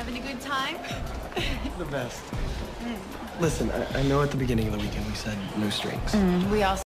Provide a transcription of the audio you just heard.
Having a good time? The best. Listen, I know at the beginning of the weekend we said no strings. We all